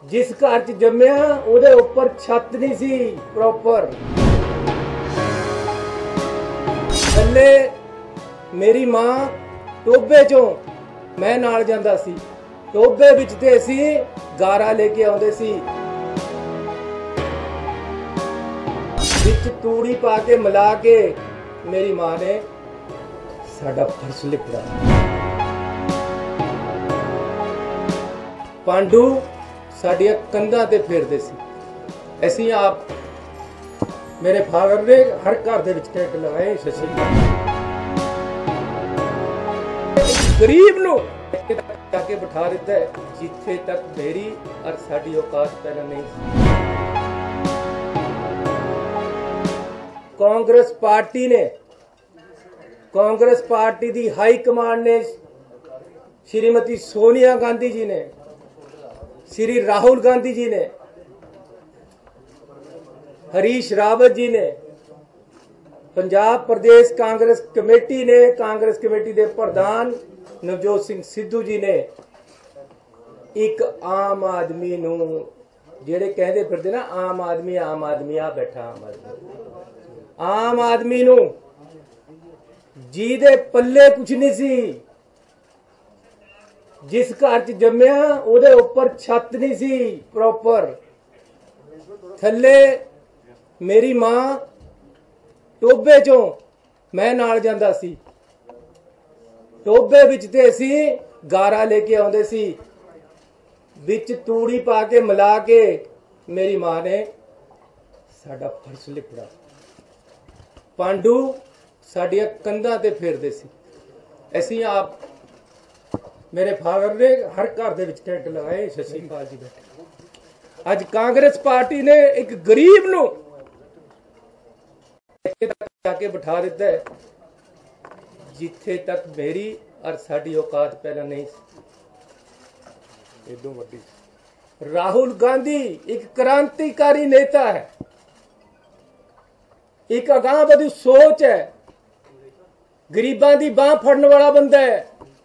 जिस घर च जम्मिया ਉਹਦੇ ਉੱਪਰ ਛੱਤ नहीं सी प्रॉपर। थल्ले मेरी मां टोबे चों मैं नाल ਜਾਂਦਾ ਸੀ। टोबे ਵਿੱਚ ਤੇ ਅਸੀਂ ਗਾਰਾ ਲੈ ਕੇ ਆਉਂਦੇ ਸੀ। ਵਿੱਚ ਤੂੜੀ ਪਾ ਕੇ ਮਿਲਾ ਕੇ ਮੇਰੀ ਮਾਂ ਨੇ ਸਾਡਾ ਫਰਸ਼ ਲਿਪੜਾ। ਪਾਂਡੂ साड़िया कंधा ते फेरदे सी। ऐसी आप मेरे फादर ने हर घर दे विच टेंट लगाए। शशि गरीब नूं जाके बिठा दिता है जिथे तक मेरी और साडी औकात पहला नहीं सी। कांग्रेस पार्टी दी हाई कमांड ने श्रीमती सोनिया गांधी जी ने, श्री राहुल गांधी जी ने, हरीश रावत जी ने, पंजाब प्रदेश कांग्रेस कमेटी ने, कांग्रेस कमेटी के प्रधान नवजोत सिंह सिद्धू जी ने एक आम आदमी नूं जेड़े कहते फिरदे ना आम आदमी आ बैठा आम आदमी नूं जी दे पल्ले कुछ नहीं सी। जिस घर च जम्मिया ਉਹਦੇ ਉੱਪਰ ਛੱਤ नहीं सी प्रॉपर। थल्ले मेरी मां टोबे चों मैं नाल ਜਾਂਦਾ ਸੀ। टोबे ਵਿੱਚ ਤੇ ਅਸੀਂ ਗਾਰਾ ਲੈ ਕੇ ਆਉਂਦੇ ਸੀ। ਵਿੱਚ ਤੂੜੀ ਪਾ ਕੇ ਮਿਲਾ ਕੇ ਮੇਰੀ ਮਾਂ ਨੇ ਸਾਡਾ ਫਰਸ਼ ਲਿਪੜਾ। ਪਾਂਡੂ ਸਾਡੀਆਂ ਕੰਧਾਂ ਤੇ ਫੇਰਦੇ ਸੀ। ਅਸੀਂ ਆਪ मेरे फादर ने हर घर दे विच टेंट लगाए। शशि पाल जी बैठे। अज कांग्रेस पार्टी ने एक गरीब नूं जाके बिठा दिता है जिथे तक मेरी और साडी औकात पहला नहीं सी। एदों वड्डी राहुल गांधी एक क्रांतिकारी नेता है, एक अगांह वधू सोच है, गरीबां दी बांह फड़न वाला बंदा है।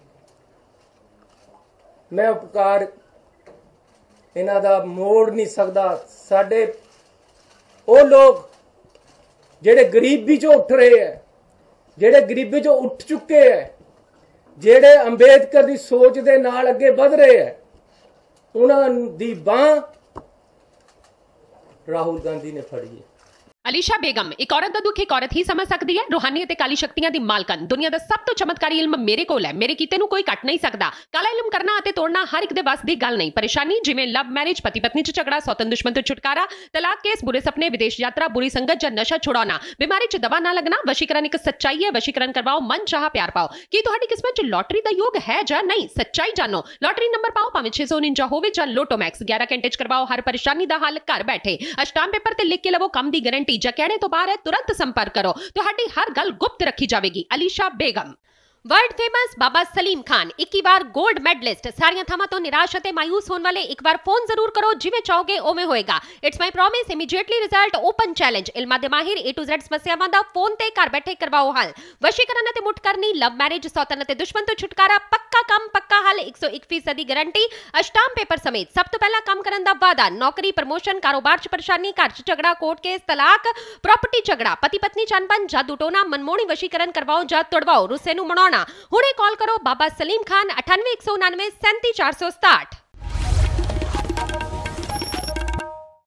मैं उपकार इन्हां दा मोड़ नहीं सकदा। साडे वो लोग जेड़े गरीबी चों उठ रहे हैं, जेड़े गरीबी चों उठ चुके हैं, जेड़े अंबेडकर दी सोच दे नाल अगे वध रहे हैं, उन्हां दी बांह राहुल गांधी ने फड़ी है। अलीशा बेगम एक औरत का दुख एक औरत ही समझ सकती है। रूहानी ते काली शक्तियां दी मालकन दुनिया का सब तो चमत्कारी इल्म मेरे कोल है। मेरे कीते नूं कोई कट नहीं सकता। काला इल्म करना ते तोड़ना हर एक दे वस दी गल नहीं। परेशानी जिवें लव मैरिज, पति पत्नी च झगड़ा, सौतन दुश्मन तो छुटकारा, तलाक केस, बुरे सपने, विदेश यात्रा, बुरी संगत या नशा छुड़ाना, बीमारी च दवा ना लगना। वशीकरण एक सच्चाई है। वशीकरण करवाओ, मन चाह प्यार पाओ। की तुहाडी किस्मत च लॉटरी दा योग है जां नहीं? सच्चाई जानो। लॉटरी नंबर पाओ, भावें 649 होवे जां लोटो मैक्स। 11 घंटे च करवाओ हर परेशानी दा हल घर बैठे। अष्टाम पेपर ते लिख के लवो काम दी गारंटी। जां कहने तो बाहर तुरंत संपर्क करो। तुहाडी हर गल गुप्त रखी जाएगी। अलीशा बेगम। वर्ल्ड फेमस बाबा सलीम खान 21 बार गोल्ड मेडलिस्ट। सारियां थावां तो निराश ते मायूस होने वाले एक बार फोन जरूर करो। जिवें चाहोगे उवें होएगा। It's my promise. Immediately result. Open challenge. इल्मां दे माहिर A to Z समस्यावां दा फोन ते घर बैठे करवाओ हल। वशीकरण ते मुठ करनी, लव मैरिज, सौतन ते दुश्मन तो छुटकारा, पक्का काम पक्का हल, 101% गारंटी, अष्टाम पेपर समेत। सब तो पहला काम करन दा वादा। नौकरी, प्रमोशन, कारोबार च परेशानी, घर च झगड़ा, कोर्ट केस, तलाक, प्रॉपर्टी झगड़ा, पति पत्नी च अनबन, जादू टोना, मनमोहनी वशीकरण करवाओ जां तुड़वाओ, रुस्से नूं मनाउणा। हुणे कॉल करो बाबा सलीम खान 98 199 37 467।